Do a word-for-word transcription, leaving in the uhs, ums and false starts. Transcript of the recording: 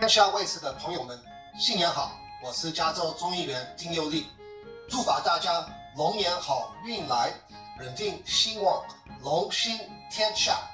天下卫视的朋友们，新年好！我是加州众议员丁佑利，祝福大家龙年好运来，人丁兴旺，龙兴天下。